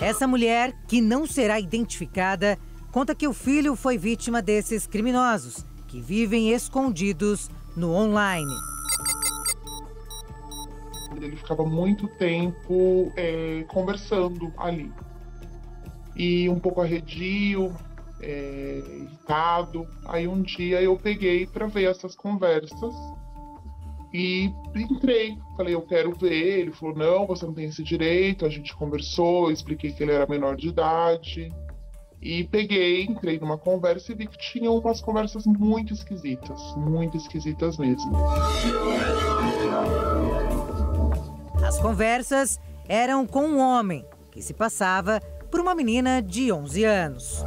Essa mulher, que não será identificada, conta que o filho foi vítima desses criminosos, que vivem escondidos no online. Ele ficava muito tempo conversando ali. E um pouco arredio, irritado. Aí um dia eu peguei para ver essas conversas e entrei. Falei, eu quero ver. Ele falou, não, você não tem esse direito. A gente conversou, eu expliquei que ele era menor de idade. E entrei numa conversa e vi que tinha umas conversas muito esquisitas mesmo. As conversas eram com um homem que se passava por uma menina de 11 anos.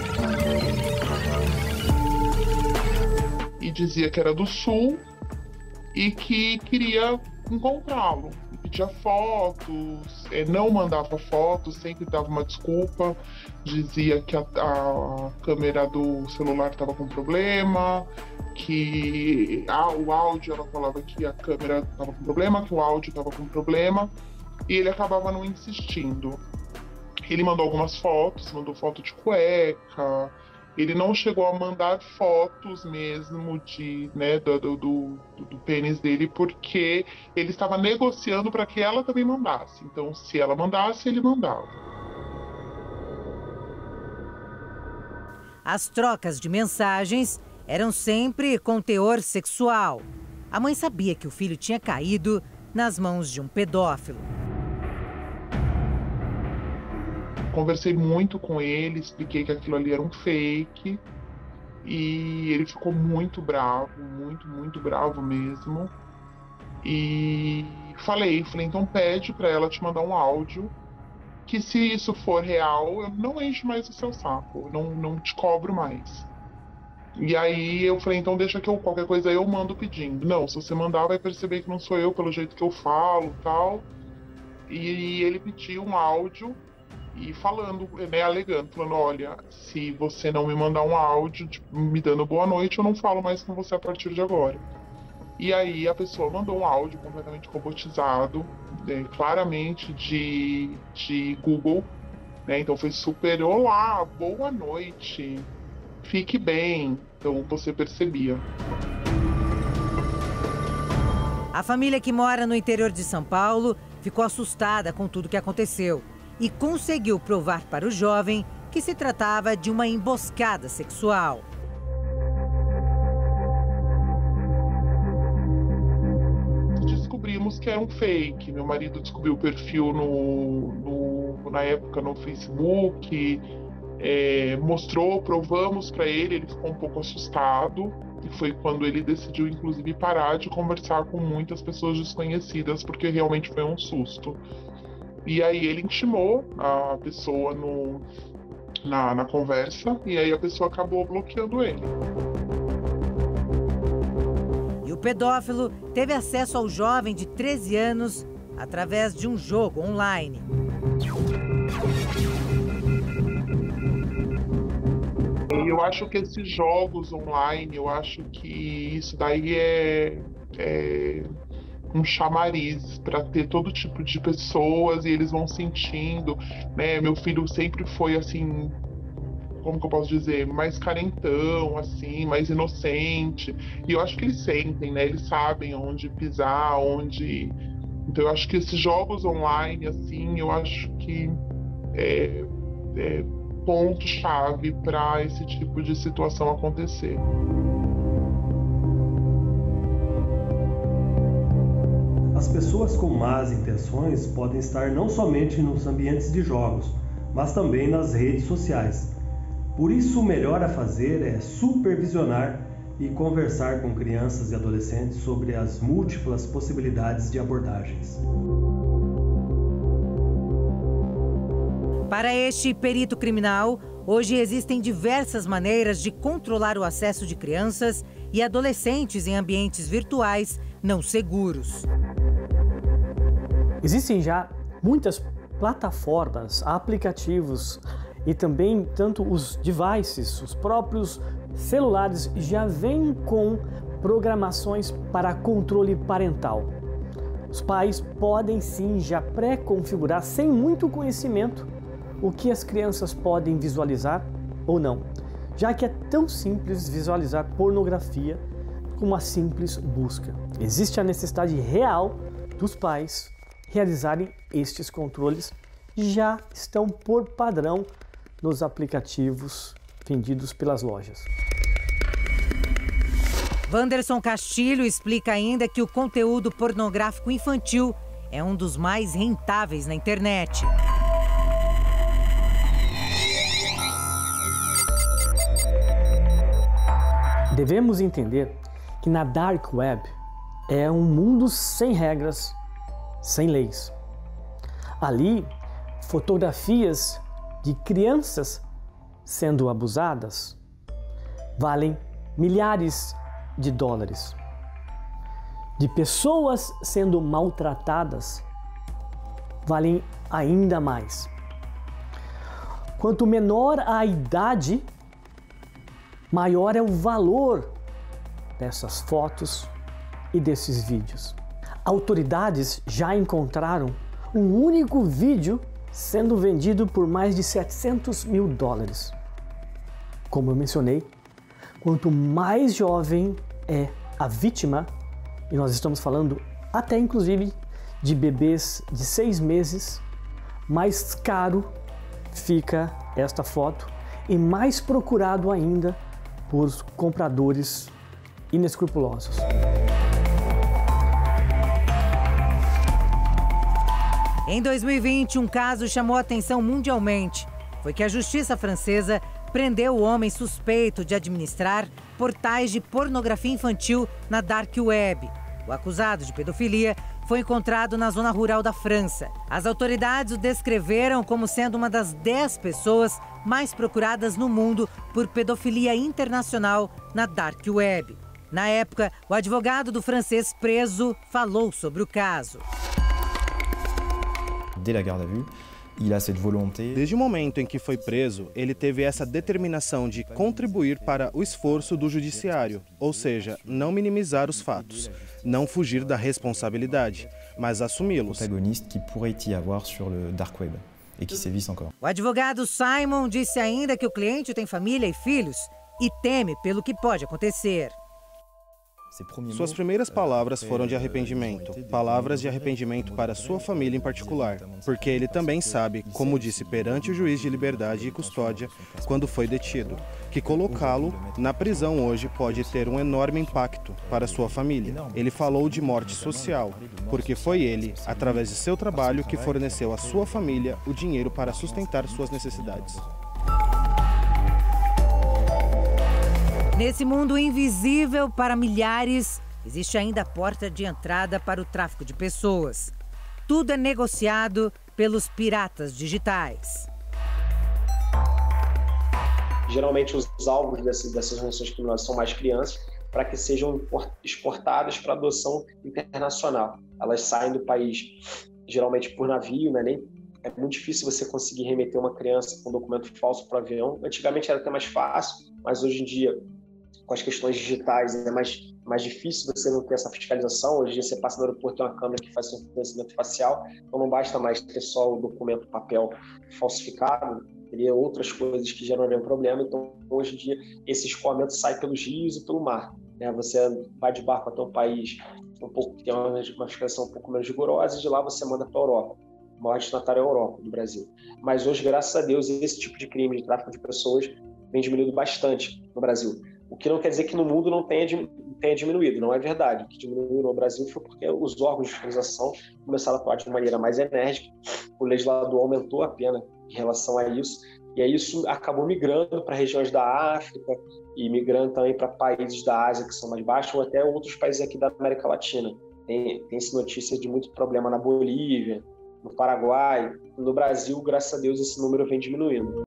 E dizia que era do Sul e que queria encontrá-lo. Pedia fotos, não mandava fotos, sempre dava uma desculpa. Dizia que a câmera do celular estava com problema, que o áudio, ela falava que a câmera estava com problema, que o áudio estava com problema, e ele acabava não insistindo. Ele mandou algumas fotos, mandou foto de cueca, ele não chegou a mandar fotos mesmo do pênis dele, porque ele estava negociando para que ela também mandasse. Então, se ela mandasse, ele mandava. As trocas de mensagens eram sempre com teor sexual. A mãe sabia que o filho tinha caído nas mãos de um pedófilo. Conversei muito com ele, expliquei que aquilo ali era um fake e ele ficou muito bravo, muito bravo mesmo. E falei, então pede para ela te mandar um áudio, que se isso for real, eu não encho mais o seu saco, não te cobro mais. E aí eu falei, então deixa que qualquer coisa eu mando pedindo. Não, se você mandar vai perceber que não sou eu pelo jeito que eu falo e tal. E ele pediu um áudio e falando, alegando, falando, olha, se você não me mandar um áudio me dando boa noite, eu não falo mais com você a partir de agora. E aí a pessoa mandou um áudio completamente robotizado, claramente de Google, né? Então foi super, olá, boa noite, fique bem. Então você percebia. A família que mora no interior de São Paulo ficou assustada com tudo que aconteceu e conseguiu provar para o jovem que se tratava de uma emboscada sexual. Descobrimos que era um fake. Meu marido descobriu o perfil na época no Facebook, provamos para ele, ele ficou um pouco assustado. E foi quando ele decidiu, inclusive, parar de conversar com muitas pessoas desconhecidas, porque realmente foi um susto. E aí ele intimou a pessoa na conversa, e aí a pessoa acabou bloqueando ele. E o pedófilo teve acesso ao jovem de 13 anos através de um jogo online. E eu acho que esses jogos online, eu acho que isso daí é um chamariz para ter todo tipo de pessoas e eles vão sentindo, né? Meu filho sempre foi assim, como que eu posso dizer, mais carentão, assim, mais inocente. E eu acho que eles sentem, né? Eles sabem onde pisar, onde. Então eu acho que esses jogos online, assim, eu acho que é ponto-chave para esse tipo de situação acontecer. As pessoas com más intenções podem estar não somente nos ambientes de jogos, mas também nas redes sociais. Por isso, o melhor a fazer é supervisionar e conversar com crianças e adolescentes sobre as múltiplas possibilidades de abordagens. Para este perito criminal, hoje existem diversas maneiras de controlar o acesso de crianças e adolescentes em ambientes virtuais não seguros. Existem já muitas plataformas, aplicativos e também tanto os devices, os próprios celulares já vêm com programações para controle parental. Os pais podem sim já pré-configurar sem muito conhecimento o que as crianças podem visualizar ou não, já que é tão simples visualizar pornografia com uma simples busca. Existe a necessidade real dos pais realizarem estes controles, já estão por padrão nos aplicativos vendidos pelas lojas. Wanderson Castilho explica ainda que o conteúdo pornográfico infantil é um dos mais rentáveis na internet. Devemos entender que na Dark Web é um mundo sem regras, sem leis. Ali, fotografias de crianças sendo abusadas valem milhares de dólares. De pessoas sendo maltratadas valem ainda mais. Quanto menor a idade, maior é o valor dessas fotos e desses vídeos. Autoridades já encontraram um único vídeo sendo vendido por mais de 700 mil dólares. Como eu mencionei, quanto mais jovem é a vítima, e nós estamos falando até inclusive de bebês de 6 meses, mais caro fica esta foto e mais procurado ainda por compradores inescrupulosos. Em 2020, um caso chamou a atenção mundialmente. Foi que a justiça francesa prendeu o homem suspeito de administrar portais de pornografia infantil na Dark Web. O acusado de pedofilia foi encontrado na zona rural da França. As autoridades o descreveram como sendo uma das 10 pessoas mais procuradas no mundo por pedofilia internacional na Dark Web. Na época, o advogado do francês preso falou sobre o caso. Desde o momento em que foi preso, ele teve essa determinação de contribuir para o esforço do judiciário, ou seja, não minimizar os fatos, não fugir da responsabilidade, mas assumi-los. O advogado Simon disse ainda que o cliente tem família e filhos e teme pelo que pode acontecer. Suas primeiras palavras foram de arrependimento, palavras de arrependimento para sua família em particular, porque ele também sabe, como disse perante o juiz de liberdade e custódia quando foi detido, que colocá-lo na prisão hoje pode ter um enorme impacto para sua família. Ele falou de morte social, porque foi ele, através de seu trabalho, que forneceu à sua família o dinheiro para sustentar suas necessidades. Nesse mundo invisível para milhares, existe ainda a porta de entrada para o tráfico de pessoas. Tudo é negociado pelos piratas digitais. Geralmente os alvos dessas organizações criminosas são mais crianças, para que sejam exportadas para adoção internacional. Elas saem do país geralmente por navio, né? É muito difícil você conseguir remeter uma criança com um documento falso para o avião. Antigamente era até mais fácil, mas hoje em dia, com as questões digitais, é mais difícil você não ter essa fiscalização. Hoje em dia você passa no aeroporto, tem uma câmera que faz seu reconhecimento facial, então não basta mais ter só o documento papel falsificado, teria outras coisas que gerariam problema. Então hoje em dia esse escoamento sai pelos rios e pelo mar. Você vai de barco até um país que tem uma fiscalização um pouco menos rigorosa e de lá você manda para a Europa. O maior destinatário é a Europa, do Brasil. Mas hoje, graças a Deus, esse tipo de crime de tráfico de pessoas vem diminuindo bastante no Brasil. O que não quer dizer que no mundo não tenha diminuído, não é verdade. O que diminuiu no Brasil foi porque os órgãos de fiscalização começaram a atuar de maneira mais enérgica, o legislador aumentou a pena em relação a isso, e aí isso acabou migrando para regiões da África e migrando também para países da Ásia que são mais baixos, ou até outros países aqui da América Latina. Tem-se notícia de muito problema na Bolívia, no Paraguai. No Brasil, graças a Deus, esse número vem diminuindo.